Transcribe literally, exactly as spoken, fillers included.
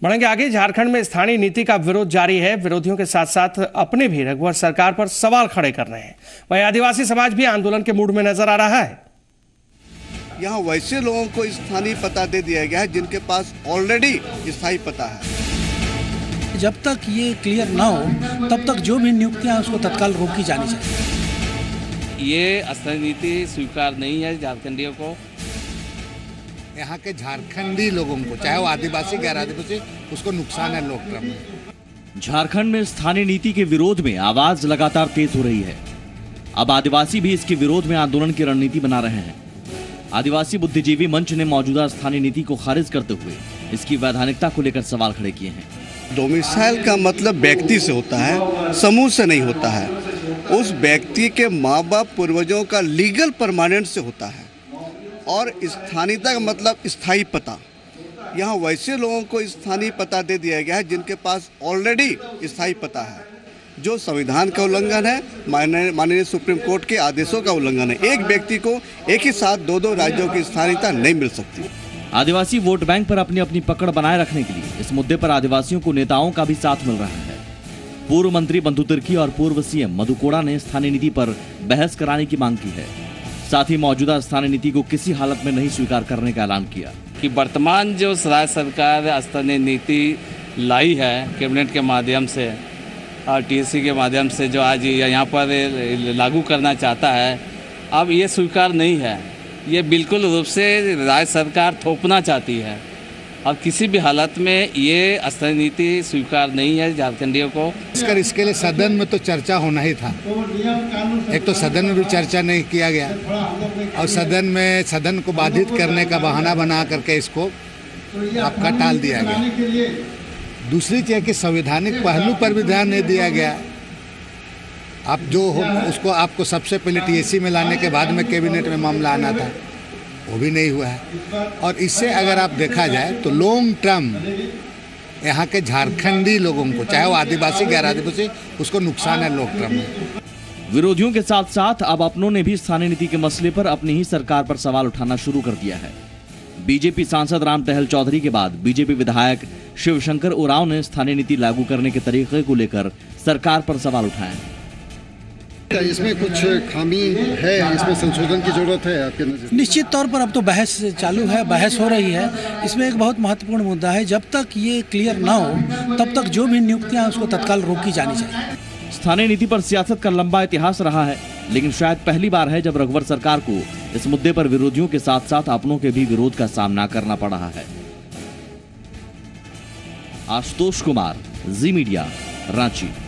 बढ़ेंगे आगे। झारखंड में स्थानीय नीति का विरोध जारी है। विरोधियों के साथ साथ अपने भी रघुवर सरकार पर सवाल खड़े कर रहे हैं। वहीं आदिवासी समाज भी आंदोलन के मूड में नजर आ रहा है। यहाँ वैसे लोगों को स्थानीय पता दे दिया गया है जिनके पास ऑलरेडी स्थायी पता है। जब तक ये क्लियर ना हो तब तक जो भी नियुक्तियां उसको तत्काल रोकी जानी चाहिए। ये स्थानीय नीति स्वीकार नहीं है झारखंडियों को। यहाँ के झारखंडी लोगों को, चाहे वो आदिवासी गैर आदिवासी, उसको नुकसान है लोकतंत्र में। झारखंड में स्थानीय नीति के विरोध में आवाज लगातार तेज हो रही है। अब आदिवासी भी इसके विरोध में आंदोलन की रणनीति बना रहे हैं। आदिवासी बुद्धिजीवी मंच ने मौजूदा स्थानीय नीति को खारिज करते हुए इसकी वैधानिकता को लेकर सवाल खड़े किए हैं। डोमिसाइल का मतलब व्यक्ति से होता है, समूह से नहीं होता है। उस व्यक्ति के माँ बाप पूर्वजों का लीगल परमानेंट से होता है। और स्थानीयता का मतलब स्थायी पता। यहाँ वैसे लोगों को स्थानीय पता दे दिया गया है जिनके पास ऑलरेडी स्थायी पता है, जो संविधान का उल्लंघन है, माननीय सुप्रीम कोर्ट के आदेशों का उल्लंघन है। एक व्यक्ति को एक ही साथ दो दो राज्यों की स्थानीयता नहीं मिल सकती। आदिवासी वोट बैंक पर अपनी अपनी पकड़ बनाए रखने के लिए इस मुद्दे पर आदिवासियों को नेताओं का भी साथ मिल रहा है। पूर्व मंत्री बंधु तिर्की और पूर्व सीएम मधु कोड़ा ने स्थानीय नीति पर बहस कराने की मांग की है। साथ ही मौजूदा स्थानीय नीति को किसी हालत में नहीं स्वीकार करने का ऐलान किया कि वर्तमान जो राज्य सरकार स्थानीय नीति लाई है कैबिनेट के माध्यम से और टीएससी के माध्यम से, जो आज यहाँ पर लागू करना चाहता है, अब ये स्वीकार नहीं है। ये बिल्कुल रूप से राज्य सरकार थोपना चाहती है और किसी भी हालत में ये स्थानीय नीति स्वीकार नहीं है झारखंडियों को। इसकर इसके लिए सदन में तो चर्चा होना ही था। एक तो सदन में भी चर्चा नहीं किया गया और सदन में सदन को बाधित करने का बहाना बना करके इसको आपका टाल दिया गया। दूसरी चीज़ कि संवैधानिक पहलू पर भी ध्यान नहीं दिया गया। आप जो हो उसको आपको सबसे पहले टीएससी में लाने के बाद में कैबिनेट में मामला आना था, वो भी नहीं हुआ है। और इससे अगर आप देखा जाए तो लॉन्ग टर्म यहाँ के झारखंडी लोगों को, चाहे वो आदिवासी गैर आदिवासी, उसको नुकसान है लोकतंत्र में। विरोधियों के साथ साथ अब अपनों ने भी स्थानीय नीति के मसले पर अपनी ही सरकार पर सवाल उठाना शुरू कर दिया है। बीजेपी सांसद राम टहल चौधरी के बाद बीजेपी विधायक शिवशंकर उरांव ने स्थानीय नीति लागू करने के तरीके को लेकर सरकार पर सवाल उठाए। इसमें कुछ खामी है, इसमें संशोधन की जरूरत है आपके नजर? निश्चित तौर पर अब तो बहस चालू है, बहस हो रही है। इसमें एक बहुत महत्वपूर्ण मुद्दा है, जब तक ये क्लियर ना हो तब तक जो भी नियुक्तियां उसको तत्काल रोकी जानी चाहिए। स्थानीय नीति पर सियासत का लंबा इतिहास रहा है, लेकिन शायद पहली बार है जब रघुवर सरकार को इस मुद्दे पर विरोधियों के साथ साथ अपनों के भी विरोध का सामना करना पड़ रहा है। Ashutosh Kumar, Zee media, Ranchi.